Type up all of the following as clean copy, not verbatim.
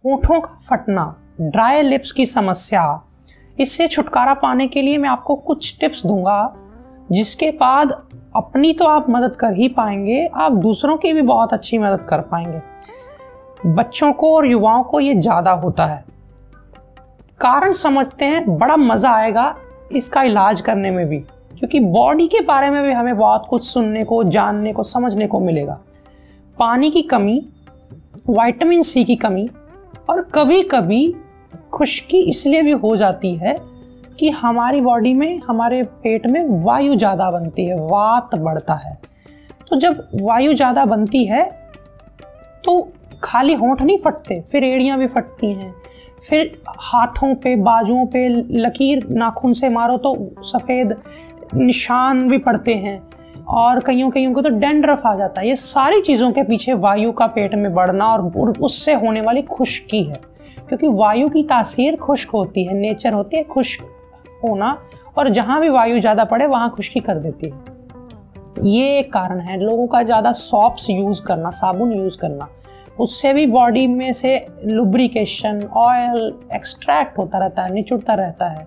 होठों का फटना, dry lips की समस्या, इससे छुटकारा पाने के लिए मैं आपको कुछ टिप्स दूंगा, जिसके बाद अपनी तो आप मदद कर ही पाएंगे, आप दूसरों की भी बहुत अच्छी मदद कर पाएंगे। बच्चों को और युवाओं को ये ज़्यादा होता है। कारण समझते हैं, बड़ा मज़ा आएगा इसका इलाज करने में भी, क्योंकि बॉडी के बारे में भी हमें बहुत कुछ सुनने को, जानने को, समझने को मिलेगा। पानी की कमी, विटामिन सी की कमी, और कभी कभी खुश्की इसलिए भी हो जाती है कि हमारी बॉडी में, हमारे पेट में वायु ज़्यादा बनती है, वात बढ़ता है। तो जब वायु ज़्यादा बनती है तो खाली होंठ नहीं फटते, फिर एड़ियाँ भी फटती हैं, फिर हाथों पे, बाजुओं पे लकीर नाखून से मारो तो सफ़ेद निशान भी पड़ते हैं, और कईयों को तो डैंड्रफ आ जाता है। ये सारी चीज़ों के पीछे वायु का पेट में बढ़ना और उससे होने वाली खुश्की है, क्योंकि वायु की तासीर खुश्क होती है, नेचर होती है खुश्क होना, और जहाँ भी वायु ज़्यादा पड़े वहाँ खुश्की कर देती है। ये एक कारण है। लोगों का ज़्यादा सॉप्स यूज़ करना, साबुन यूज़ करना, उससे भी बॉडी में से लुब्रिकेशन, ऑयल एक्सट्रैक्ट होता रहता है, निचुड़ता रहता है।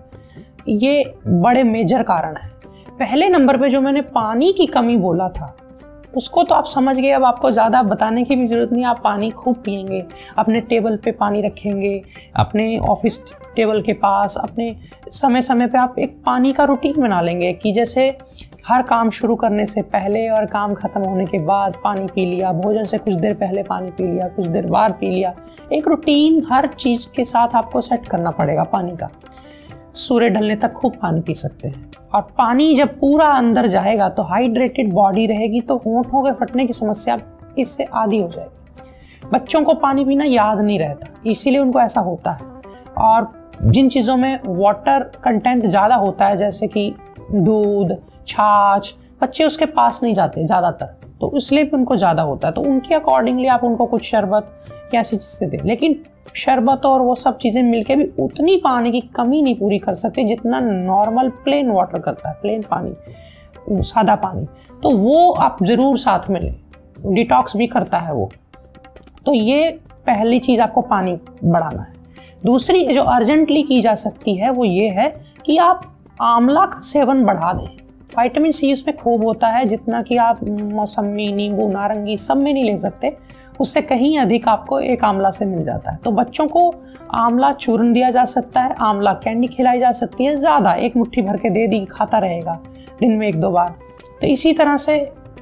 ये बड़े मेजर कारण हैं। पहले नंबर पे जो मैंने पानी की कमी बोला था, उसको तो आप समझ गए, अब आपको ज़्यादा बताने की भी ज़रूरत नहीं। आप पानी खूब पिएंगे, अपने टेबल पे पानी रखेंगे, अपने ऑफिस टेबल के पास, अपने समय समय पे आप एक पानी का रूटीन बना लेंगे कि जैसे हर काम शुरू करने से पहले और काम ख़त्म होने के बाद पानी पी लिया, भोजन से कुछ देर पहले पानी पी लिया, कुछ देर बाद पी लिया। एक रूटीन हर चीज़ के साथ आपको सेट करना पड़ेगा पानी का। सूर्य ढलने तक खूब पानी पी सकते हैं, और पानी जब पूरा अंदर जाएगा तो हाइड्रेटेड बॉडी रहेगी, तो होंठों के फटने की समस्या इससे आदी हो जाएगी। बच्चों को पानी पीना याद नहीं रहता, इसीलिए उनको ऐसा होता है। और जिन चीज़ों में वाटर कंटेंट ज़्यादा होता है, जैसे कि दूध, छाछ, बच्चे उसके पास नहीं जाते ज़्यादातर, तो इसलिए भी उनको ज़्यादा होता है। तो उनके अकॉर्डिंगली आप उनको कुछ शरबत या ऐसी चीज़ें दें, लेकिन शरबत और वो सब चीज़ें मिलके भी उतनी पानी की कमी नहीं पूरी कर सकती जितना नॉर्मल प्लेन वाटर करता है, प्लेन पानी, सादा पानी। तो वो आप ज़रूर साथ में लें, डिटॉक्स भी करता है वो। तो ये पहली चीज़, आपको पानी बढ़ाना है। दूसरी जो अर्जेंटली की जा सकती है वो ये है कि आप आंवला का सेवन बढ़ा दें। विटामिन सी उसमें खूब होता है, जितना कि आप मौसमी, नींबू, नारंगी सब में नहीं ले सकते, उससे कहीं अधिक आपको एक आंवला से मिल जाता है। तो बच्चों को आंवला चूर्ण दिया जा सकता है, आंवला कैंडी खिलाई जा सकती है, ज़्यादा एक मुट्ठी भर के दे दी, खाता रहेगा दिन में 1-2 बार। तो इसी तरह से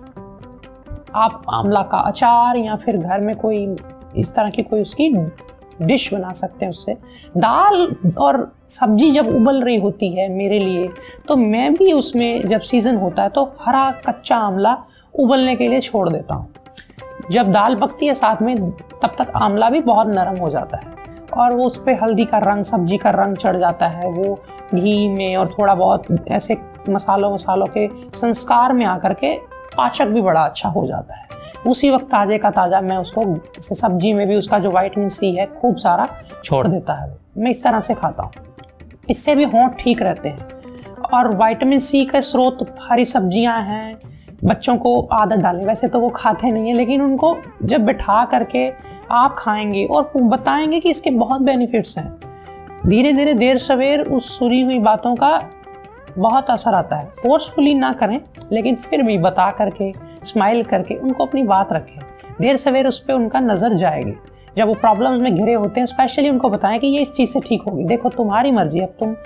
आप आंवला का अचार या फिर घर में कोई इस तरह की कोई उसकी डिश बना सकते हैं उससे। दाल और सब्जी जब उबल रही होती है मेरे लिए, तो मैं भी उसमें जब सीज़न होता है तो हरा कच्चा आंवला उबलने के लिए छोड़ देता हूँ। जब दाल पकती है साथ में, तब तक आंवला भी बहुत नरम हो जाता है, और वो उस पर हल्दी का रंग, सब्जी का रंग चढ़ जाता है। वो घी में और थोड़ा बहुत ऐसे मसालों के संस्कार में आकर के पाचक भी बड़ा अच्छा हो जाता है। उसी वक्त ताज़े का ताज़ा मैं उसको सब्जी में भी उसका जो विटामिन सी है खूब सारा छोड़ देता है। मैं इस तरह से खाता हूँ, इससे भी होंठ ठीक रहते हैं। और विटामिन सी के स्रोत हरी सब्जियाँ हैं। बच्चों को आदत डालें, वैसे तो वो खाते नहीं है, लेकिन उनको जब बिठा करके आप खाएंगे और बताएंगे कि इसके बहुत बेनिफिट्स हैं, धीरे धीरे देर सवेर उस सुनी हुई बातों का बहुत असर आता है। फोर्सफुली ना करें, लेकिन फिर भी बता करके, स्माइल करके उनको अपनी बात रखें। देर सवेर उस पर उनका नज़र जाएगी। जब वो प्रॉब्लम्स में घिरे होते हैं, स्पेशली उनको बताएं कि ये इस चीज़ से ठीक होगी, देखो तुम्हारी मर्जी, अब तुम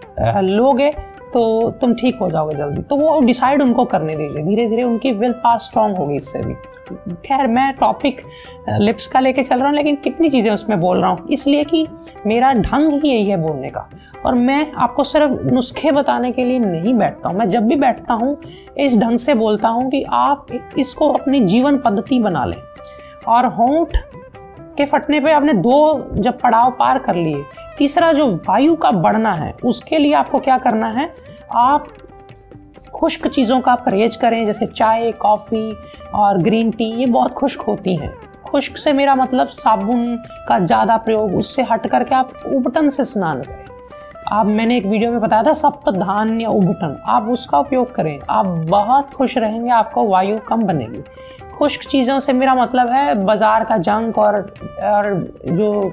लोगे तो तुम ठीक हो जाओगे जल्दी। तो वो डिसाइड उनको करने दीजिए, धीरे धीरे उनकी विल पावर स्ट्रांग होगी इससे भी। खैर, मैं टॉपिक लिप्स का लेके चल रहा हूँ, लेकिन कितनी चीज़ें उसमें बोल रहा हूँ, इसलिए कि मेरा ढंग ही यही है बोलने का। और मैं आपको सिर्फ नुस्खे बताने के लिए नहीं बैठता हूँ। मैं जब भी बैठता हूँ इस ढंग से बोलता हूँ कि आप इसको अपनी जीवन पद्धति बना लें। और होंठ के फटने पे आपने 2 जब पड़ाव पार कर लिए, तीसरा जो वायु का बढ़ना है, उसके लिए आपको क्या करना है, आप खुश्क चीज़ों का परहेज करें, जैसे चाय, कॉफ़ी और ग्रीन टी, ये बहुत खुश्क होती हैं। खुश्क से मेरा मतलब साबुन का ज़्यादा प्रयोग, उससे हट करके आप उबटन से स्नान करें। आप, मैंने एक वीडियो में बताया था सप्तधान या उबटन, आप उसका उपयोग करें, आप बहुत खुश रहेंगे, आपको वायु कम बनेगी। खुश्क चीज़ों से मेरा मतलब है बाज़ार का जंक और जो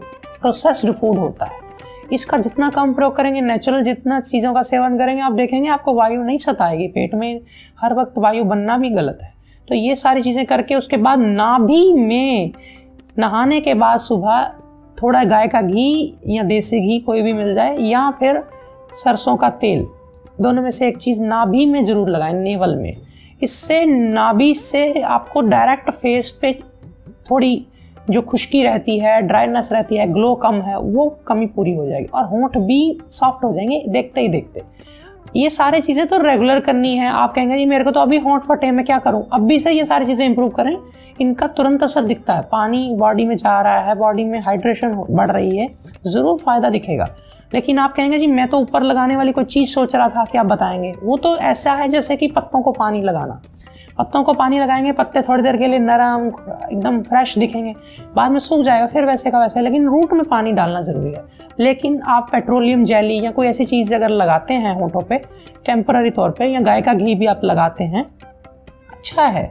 प्रोसेस्ड फूड होता है। इसका जितना कम प्रयोग करेंगे, नेचुरल जितना चीज़ों का सेवन करेंगे, आप देखेंगे आपको वायु नहीं सताएगी। पेट में हर वक्त वायु बनना भी गलत है। तो ये सारी चीज़ें करके उसके बाद नाभि में नहाने के बाद सुबह थोड़ा गाय का घी या देसी घी कोई भी मिल जाए, या फिर सरसों का तेल, दोनों में से एक चीज़ नाभि में ज़रूर लगाएं, नेवल में। इससे नाभि से आपको डायरेक्ट फेस पे थोड़ी जो खुश्की रहती है, ड्राइनेस रहती है, ग्लो कम है, वो कमी पूरी हो जाएगी और होंठ भी सॉफ्ट हो जाएंगे देखते ही देखते। ये सारी चीज़ें तो रेगुलर करनी है। आप कहेंगे जी मेरे को तो अभी होंठ फटे, मैं क्या करूं? अभी से ये सारी चीज़ें इंप्रूव करें, इनका तुरंत असर दिखता है। पानी बॉडी में जा रहा है, बॉडी में हाइड्रेशन बढ़ रही है, ज़रूर फायदा दिखेगा। लेकिन आप कहेंगे जी मैं तो ऊपर लगाने वाली कोई चीज़ सोच रहा था कि आप बताएंगे। वो तो ऐसा है जैसे कि पत्तों को पानी लगाना। पत्तों को पानी लगाएंगे, पत्ते थोड़ी देर के लिए नरम एकदम फ्रेश दिखेंगे, बाद में सूख जाएगा, फिर वैसे का वैसे। लेकिन रूट में पानी डालना ज़रूरी है। लेकिन आप पेट्रोलियम जेली या कोई ऐसी चीज़ अगर लगाते हैं होंठों पे टेम्पररी तौर पे, या गाय का घी भी आप लगाते हैं, अच्छा है,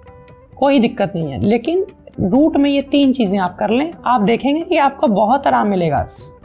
कोई दिक्कत नहीं है। लेकिन रूट में ये 3 चीज़ें आप कर लें, आप देखेंगे कि आपको बहुत आराम मिलेगा।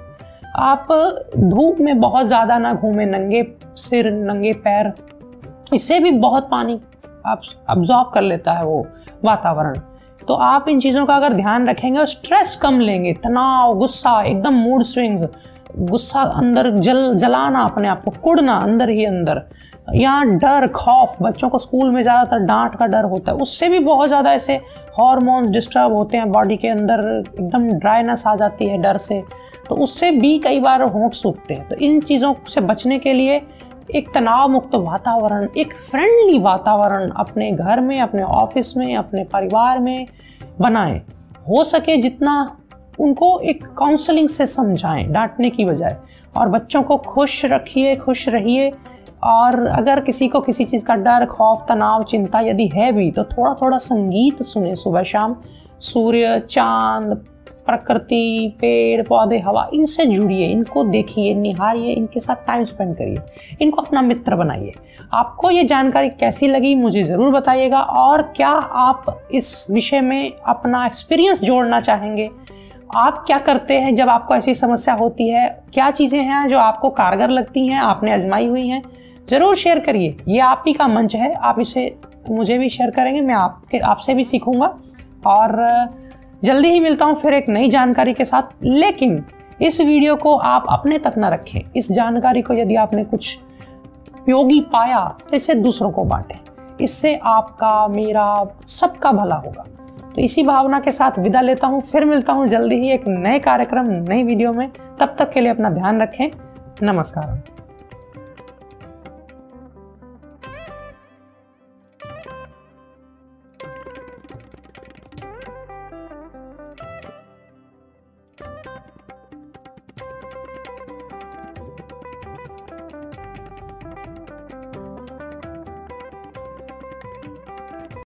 आप धूप में बहुत ज़्यादा ना घूमें, नंगे सिर नंगे पैर, इससे भी बहुत पानी आप अब्जॉर्ब कर लेता है वो वातावरण। तो आप इन चीज़ों का अगर ध्यान रखेंगे और स्ट्रेस कम लेंगे, तनाव, गुस्सा, एकदम मूड स्विंग्स, गुस्सा अंदर जलाना, अपने आप को कुड़ना अंदर ही अंदर, या डर खौफ, बच्चों को स्कूल में ज़्यादातर डांट का डर होता है, उससे भी बहुत ज़्यादा ऐसे हार्मोन्स डिस्टर्ब होते हैं बॉडी के अंदर, एकदम ड्राइनेस आ जाती है डर से, तो उससे भी कई बार होंठ सूखते हैं। तो इन चीज़ों से बचने के लिए एक तनाव मुक्त वातावरण, एक फ्रेंडली वातावरण अपने घर में, अपने ऑफिस में, अपने परिवार में बनाएं। हो सके जितना उनको एक काउंसलिंग से समझाएं, डांटने की बजाय। और बच्चों को खुश रखिए, खुश रहिए। और अगर किसी को किसी चीज़ का डर, खौफ, तनाव, चिंता यदि है भी, तो थोड़ा थोड़ा संगीत सुने सुबह शाम। सूर्य, चांद, प्रकृति, पेड़ पौधे, हवा, इनसे जुड़िए, इनको देखिए, निहारिए, इनके साथ टाइम स्पेंड करिए, इनको अपना मित्र बनाइए। आपको ये जानकारी कैसी लगी मुझे ज़रूर बताइएगा। और क्या आप इस विषय में अपना एक्सपीरियंस जोड़ना चाहेंगे? आप क्या करते हैं जब आपको ऐसी समस्या होती है? क्या चीज़ें हैं जो आपको कारगर लगती हैं, आपने आजमाई हुई हैं? ज़रूर शेयर करिए, ये आप ही का मंच है। आप इसे मुझे भी शेयर करेंगे, मैं आपसे भी सीखूंगा। और जल्दी ही मिलता हूँ फिर एक नई जानकारी के साथ। लेकिन इस वीडियो को आप अपने तक न रखें। इस जानकारी को यदि आपने कुछ उपयोगी पाया तो इसे दूसरों को बांटें। इससे आपका, मेरा, सबका भला होगा। तो इसी भावना के साथ विदा लेता हूँ। फिर मिलता हूँ जल्दी ही एक नए कार्यक्रम, नई वीडियो में। तब तक के लिए अपना ध्यान रखें। नमस्कार।